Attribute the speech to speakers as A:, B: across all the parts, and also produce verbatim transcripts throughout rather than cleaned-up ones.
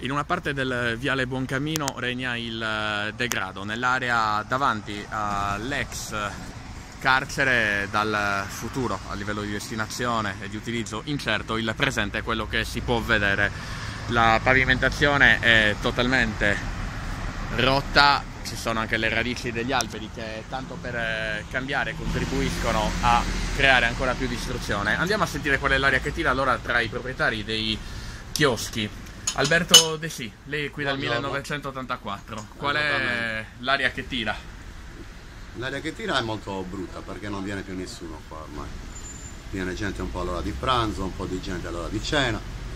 A: In una parte del viale Buoncamino regna il degrado, nell'area davanti all'ex carcere dal futuro a livello di destinazione e di utilizzo incerto. Il presente è quello che si può vedere. La pavimentazione è totalmente rotta, ci sono anche le radici degli alberi che tanto per cambiare contribuiscono a creare ancora più distruzione. Andiamo a sentire qual è l'aria che tira allora tra i proprietari dei chioschi. Alberto De Sì, lei è qui dal millenovecentottantaquattro, qual è l'aria che tira?
B: L'aria che tira è molto brutta perché non viene più nessuno qua ormai. Viene gente un po' all'ora di pranzo, un po' di gente all'ora di cena.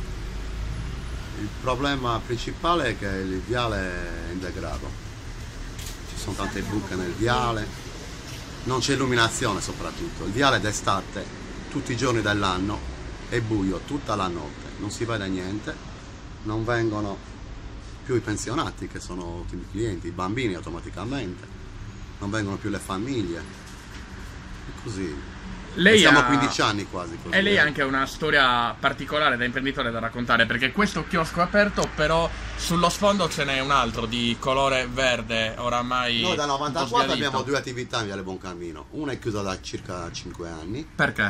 B: Il problema principale è che il viale è in degrado. Ci sono tante buche nel viale, non c'è illuminazione soprattutto. Il viale d'estate, tutti i giorni dell'anno, è buio tutta la notte, non si vede niente. Non vengono più i pensionati che sono ultimi clienti, i bambini automaticamente, non vengono più le famiglie, e così.
A: Lei
B: siamo
A: ha...
B: quindici anni quasi così.
A: E lei
B: eh.
A: ha anche una storia particolare da imprenditore da raccontare, perché questo chiosco è aperto, però sullo sfondo ce n'è un altro di colore verde, oramai.
B: Noi dal novantaquattro abbiamo due attività in Viale Buoncamino, una è chiusa da circa cinque anni.
A: Perché?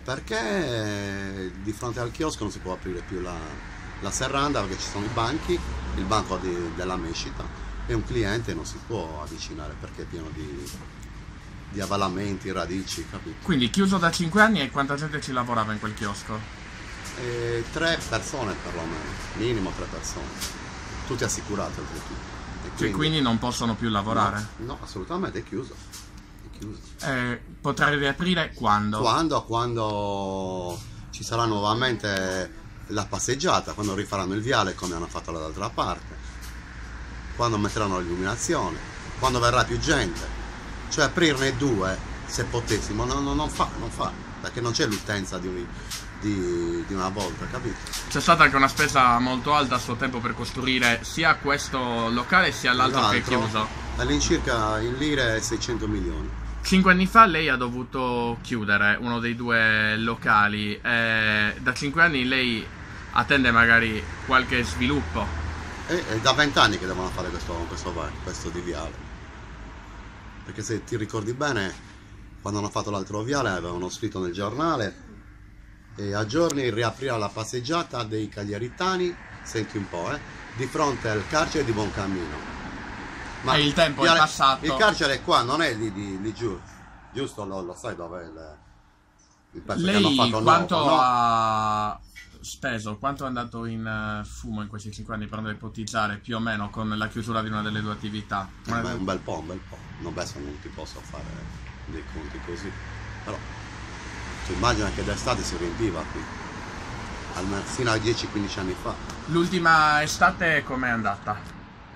B: Perché di fronte al chiosco non si può aprire più la... la serranda perché ci sono i banchi, il banco di, della mescita e un cliente non si può avvicinare perché è pieno di, di avvallamenti, radici, capito?
A: Quindi chiuso da cinque anni, e quanta gente ci lavorava in quel chiosco?
B: E tre persone perlomeno, minimo tre persone, tutti assicurati oltretutto.
A: E quindi, quindi non possono più lavorare?
B: No, no, assolutamente è chiuso. È chiuso.
A: Eh, potrà riaprire quando?
B: Quando? Quando ci sarà nuovamente la passeggiata, quando rifaranno il viale come hanno fatto dall'altra parte, quando metteranno l'illuminazione, quando verrà più gente, cioè aprirne due se potessimo, no, no, non fa, non fa, perché non c'è l'utenza di, di, di una volta, capito?
A: C'è stata anche una spesa molto alta a suo tempo per costruire sia questo locale sia l'altro che è chiuso.
B: All'incirca in lire seicento milioni.
A: Cinque anni fa lei ha dovuto chiudere uno dei due locali, e da cinque anni lei attende magari qualche sviluppo.
B: E è da vent'anni che devono fare questo, questo, questo di viale. Perché se ti ricordi bene, quando hanno fatto l'altro viale avevano scritto nel giornale e a giorni riaprirà la passeggiata dei Cagliaritani, senti un po', eh, di fronte al carcere di Buoncamino.
A: Ma e il tempo
B: viale,
A: è passato.
B: Il carcere è qua, non è lì, lì, lì giù. Giusto, lo, lo sai dov'è il, il pezzo
A: lei
B: che hanno fatto
A: quanto
B: nuovo, no?
A: ha speso, quanto è andato in fumo in questi cinque anni per non ipotizzare più o meno con la chiusura di una delle due attività?
B: Eh beh, un bel po', un bel po'. Non adesso non ti posso fare dei conti così, però tu immagina che d'estate si riempiva qui, almeno fino a dieci quindici anni fa.
A: L'ultima estate com'è andata?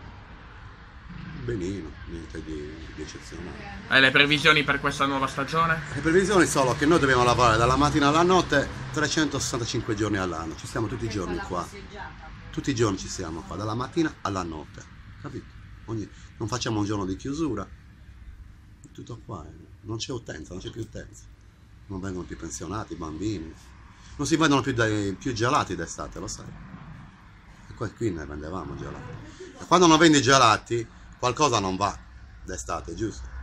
B: Benino, niente di, di eccezionale.
A: E le previsioni per questa nuova stagione?
B: Le previsioni sono che noi dobbiamo lavorare dalla mattina alla notte trecentosessantacinque giorni all'anno, ci siamo tutti i giorni qua, tutti i giorni ci siamo qua, dalla mattina alla notte, capito? Ogni, non facciamo un giorno di chiusura, tutto qua, eh. Non c'è utenza, non c'è più utenza, non vengono più pensionati, bambini, non si vendono più, dai, più gelati d'estate, lo sai, e qua qui ne vendevamo gelati, e quando non vendi gelati qualcosa non va d'estate, giusto?